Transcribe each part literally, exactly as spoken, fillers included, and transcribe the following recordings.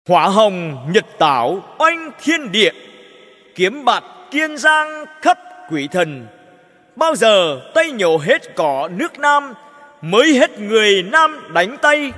Hỏa hồng nhật tảo oanh thiên địa, kiếm bạt kiên giang khắp quỷ thần. Bao giờ Tây nhổ hết cỏ nước Nam, mới hết người Nam đánh Tây.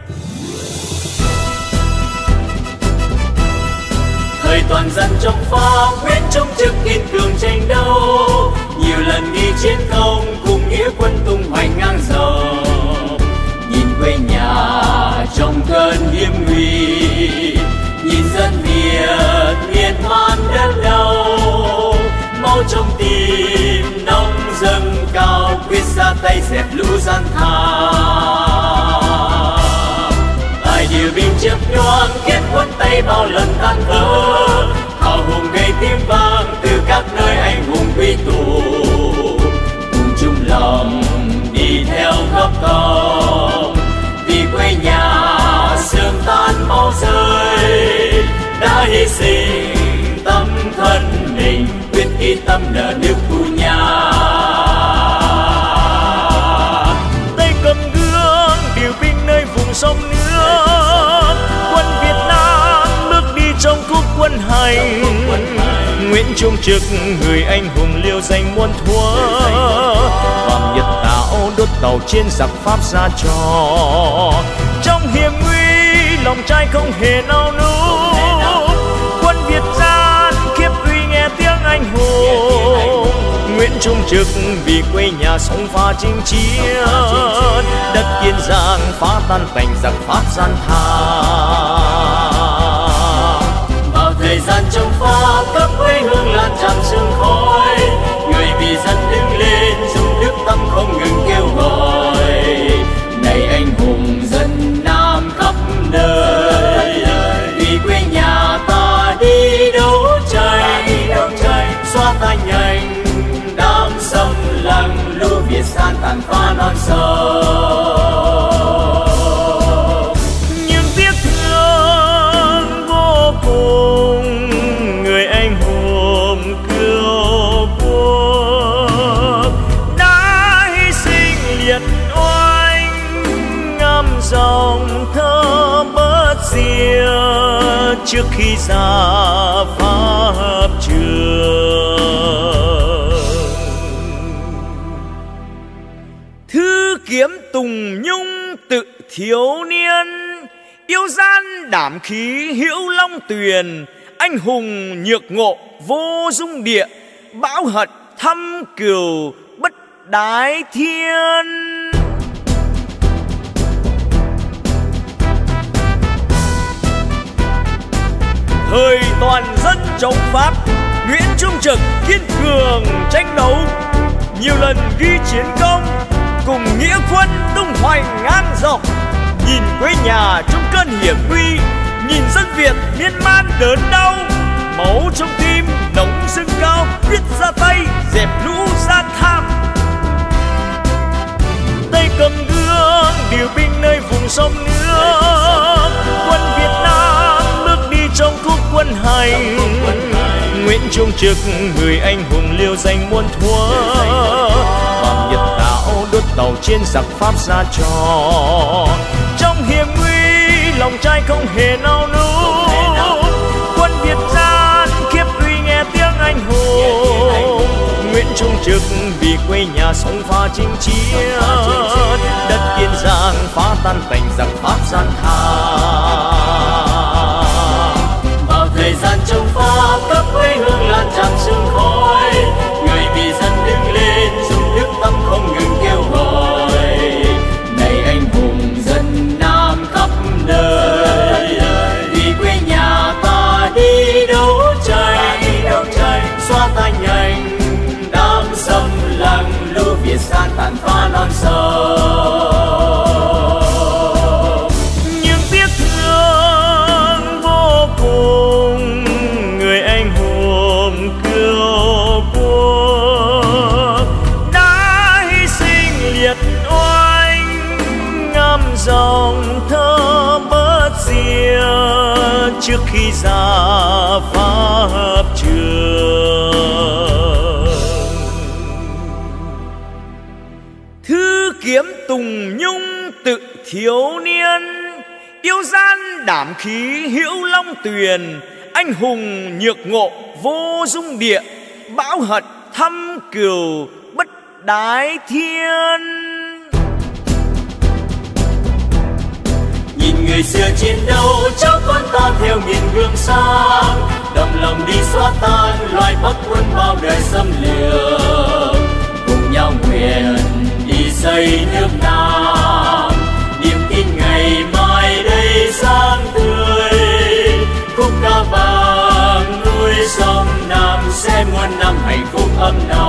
Thời toàn dân trong pha quyết chống trực kiên cường tranh đấu, nhiều lần đi chiến công cùng nghĩa quân tung hoành ngang dòng. Nhìn quê nhà trong cơn hiểm nguy, nhìn dân Việt miền man đất đau, máu trong tim nóng dâng cao, quyết ra tay dẹp lũ gian thảm. Tài điều binh chớp nhoáng kết quân tay bao lần tan vỡ, hào hùng gây tiếng vang từ các nơi anh hùng quy tụ, cùng chung lòng đi theo khắp cổng. Vì quê nhà sương tan máu rơi, đã hy sinh tâm thân mình, quyết ý tâm nợ nước tu nhà. Tay cầm gương điều binh nơi vùng sông nước, quân Việt Nam bước đi trong khúc quân hành. Nguyễn Trung Trực người anh hùng liêu danh muôn thuở, Hoàng Nhật Tảo đốt tàu trên giặc Pháp ra trò. Trong hiểm nguy lòng trai không hề nao núng, quân Việt gian khiếp uy nghe tiếng anh hùng. Nguyễn Trung Trực vì quê nhà sống pha chinh chiến, đất Kiên Giang phá tan cảnh giặc Pháp gian thảm. Vào thời gian trong pha khắp quê hương lan tràn sương khói, người vì dân đứng lên dùng đức tâm không ngừng kêu gọi. Này anh hùng dân Nam khắp nơi, vì quê nhà ta đi đấu tranh, xóa tan nhanh đám xâm lăng, lũ Việt san tàn phá non sông. Nhưng tiếc thương vô cùng, người anh hùng cứu quốc đã hy sinh liệt oanh, ngâm dòng thơ bớt rìa trước khi ra pháp trường. Thư kiếm Tùng Nhung tự thiếu niên, yêu gian đảm khí hữu long tuyền. Anh hùng nhược ngộ vô dung địa, bão hận thăm cừu bất đái thiên. Thời toàn dân chống Pháp, Nguyễn Trung Trực kiên cường tranh đấu, nhiều lần ghi chiến công cùng nghĩa quân tung hoành ngang dọc. Nhìn quê nhà trong cơn hiểm nguy, nhìn dân Việt miên man đớn đau, máu trong tim nóng dâng cao, quyết ra tay dẹp lũ gian tham. Tay cầm gương điều binh nơi vùng sông nước, quân Việt Nam bước đi trong khúc quân hành. Nguyễn Trung Trực người anh hùng liêu danh muôn thuở, Hoàng Nhật Tảo đốt tàu trên giặc Pháp ra trò. Trong hiểm nguy lòng trai không hề nao núng, quân Việt gian khiếp uy nghe tiếng anh hùng. Nguyễn Trung Trực vì quê nhà sống pha chinh chiến, đất Kiên Giang phá tan cảnh giặc Pháp gian thảm. Vào thời gian trong pha khắp quê hương lan tràn sương khói, người vì dân đứng lên dùng đức tâm không ngừng kêu gọi. Này anh hùng dân Nam khắp nơi, vì quê nhà ta đi đấu tranh, xóa tan nhanh đám xâm lăng, lũ Việt san tàn phá non sông. Nhưng tiếc thương vô cùng, người anh hùng cứu quốc đã hy sinh liệt oanh, ngâm dòng thơ bớt rìa trước khi ra pháp trường. Thư kiếm Tùng Nhung tự thiếu niên, Kiêu gian đảm khí hữu long tuyền, anh hùng nhược ngộ vô dung địa, bão hận thâm cừu bất đái thiên. Nhìn người xưa chiến đấu, cháu con ta theo miền gương sáng, đồng lòng đi xóa tan loài Bắc quân bao đời xâm lược. Cùng nhau nguyện đi xây nước Nam, niềm tin ngày mai đây sáng tươi. Khúc ca vàng núi sông Nam sẽ muôn năm hạnh phúc ấm no.